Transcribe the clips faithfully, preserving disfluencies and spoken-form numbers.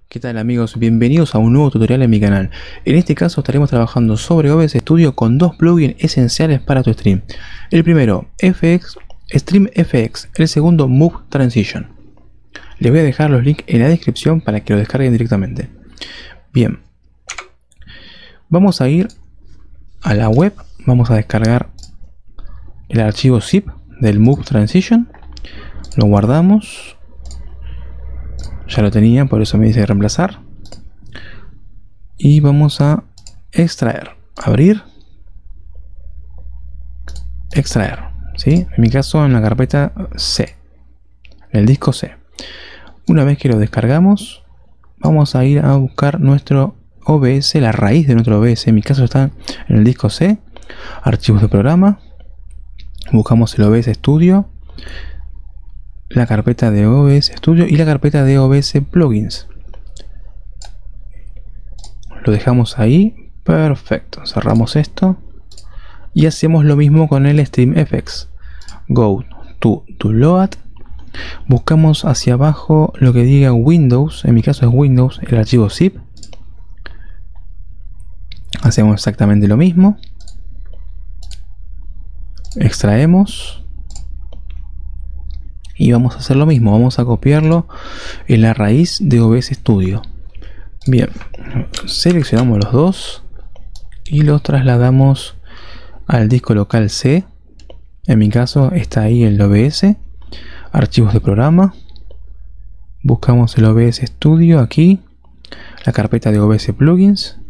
¿Qué tal amigos? Bienvenidos a un nuevo tutorial en mi canal. En este caso estaremos trabajando sobre O B S Studio con dos plugins esenciales para tu stream. El primero, F X, Stream F X, el segundo, Move Transition. Les voy a dejar los links en la descripción para que lo descarguen directamente. Bien, vamos a ir a la web, vamos a descargar el archivo zip del Move Transition, lo guardamos. Ya lo tenía, por eso me dice reemplazar. Y vamos a extraer, abrir, extraer, ¿sí? En mi caso en la carpeta C, en el disco C. Una vez que lo descargamos, vamos a ir a buscar nuestro O B S, la raíz de nuestro O B S. En mi caso está en el disco C, archivos de programa. Buscamos el O B S Studio, la carpeta de O B S Studio y la carpeta de O B S Plugins. Lo dejamos ahí, perfecto. Cerramos esto y hacemos lo mismo con el Stream F X. Go to Download, buscamos hacia abajo lo que diga Windows, en mi caso es Windows, el archivo zip. Hacemos exactamente lo mismo, extraemos. Y vamos a hacer lo mismo, vamos a copiarlo en la raíz de O B S Studio. Bien, seleccionamos los dos y los trasladamos al disco local C. En mi caso está ahí el O B S, archivos de programa. Buscamos el O B S Studio aquí, la carpeta de O B S Plugins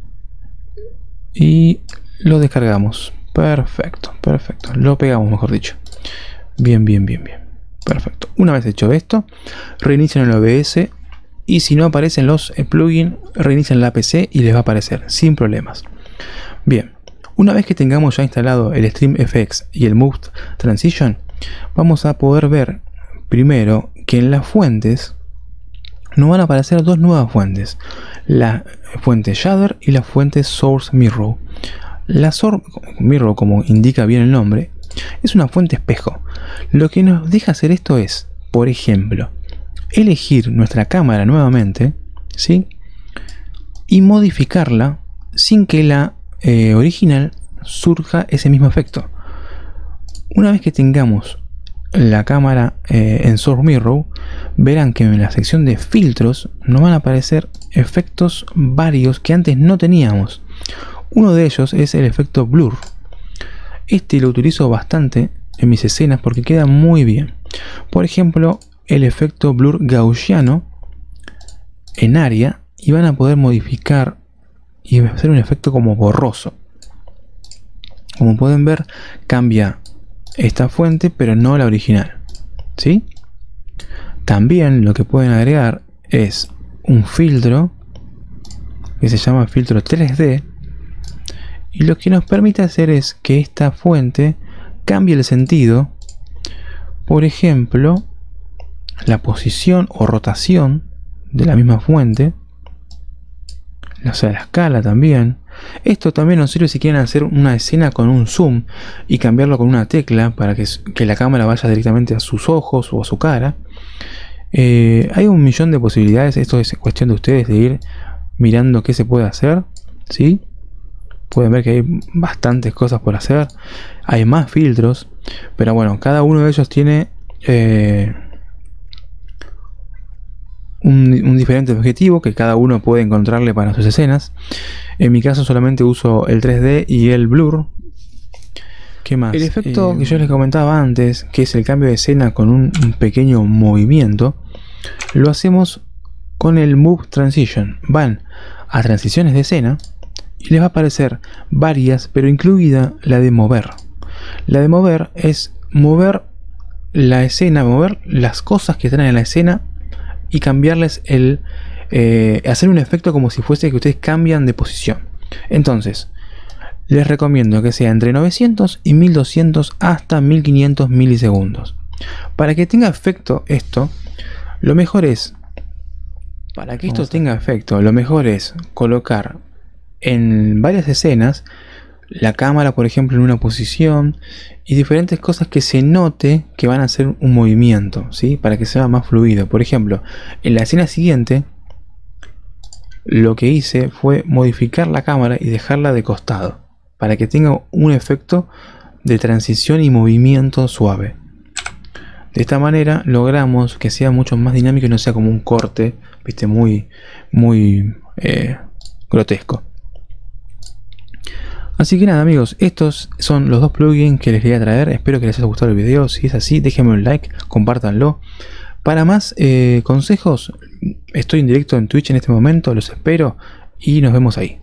y lo descargamos. Perfecto, perfecto, lo pegamos mejor dicho. Bien, bien, bien, bien. Perfecto. Una vez hecho esto, reinician el O B S y si no aparecen los plugins, reinician la P C y les va a aparecer sin problemas. Bien, una vez que tengamos ya instalado el Stream F X y el Move Transition, vamos a poder ver primero que en las fuentes nos van a aparecer dos nuevas fuentes, la fuente Shader y la fuente Source Mirror. La Source Mirror, como indica bien el nombre, es una fuente espejo. Lo que nos deja hacer esto es, por ejemplo, elegir nuestra cámara nuevamente, ¿sí? Y modificarla sin que la eh, original surja ese mismo efecto. Una vez que tengamos la cámara eh, en Source Mirror, verán que en la sección de filtros nos van a aparecer efectos varios que antes no teníamos. Uno de ellos es el efecto blur. Este lo utilizo bastante en mis escenas porque queda muy bien. Por ejemplo, el efecto blur gaussiano en área, y van a poder modificar y hacer un efecto como borroso. Como pueden ver, cambia esta fuente pero no la original, ¿sí? También lo que pueden agregar es un filtro que se llama filtro tres D. Y lo que nos permite hacer es que esta fuente cambie el sentido. Por ejemplo, la posición o rotación de la misma fuente. O sea, la escala también. Esto también nos sirve si quieren hacer una escena con un zoom y cambiarlo con una tecla para que, que la cámara vaya directamente a sus ojos o a su cara. Eh, hay un millón de posibilidades. Esto es cuestión de ustedes de ir mirando qué se puede hacer, ¿sí? Pueden ver que hay bastantes cosas por hacer. Hay más filtros. Pero bueno, cada uno de ellos tiene eh, un, un diferente objetivo que cada uno puede encontrarle para sus escenas. En mi caso solamente uso el tres D y el blur. ¿Qué más? El efecto eh, que yo les comentaba antes, que es el cambio de escena con un, un pequeño movimiento, lo hacemos con el Move Transition. Van a transiciones de escena y les va a aparecer varias, pero incluida la de mover. La de mover es mover la escena, mover las cosas que están en la escena y cambiarles el... Eh, hacer un efecto como si fuese que ustedes cambian de posición. Entonces, les recomiendo que sea entre novecientos y mil doscientos hasta mil quinientos milisegundos. Para que tenga efecto esto, lo mejor es... Para que esto tenga efecto, lo mejor es colocar en varias escenas la cámara, por ejemplo, en una posición y diferentes cosas que se note que van a hacer un movimiento, ¿sí? Para que sea más fluido. Por ejemplo, en la escena siguiente lo que hice fue modificar la cámara y dejarla de costado para que tenga un efecto de transición y movimiento suave. De esta manera logramos que sea mucho más dinámico y no sea como un corte, viste, muy, muy eh, grotesco. Así que nada, amigos, estos son los dos plugins que les quería traer. Espero que les haya gustado el video. Si es así, déjenme un like, compártanlo. Para más eh, consejos, estoy en directo en Twitch en este momento, los espero y nos vemos ahí.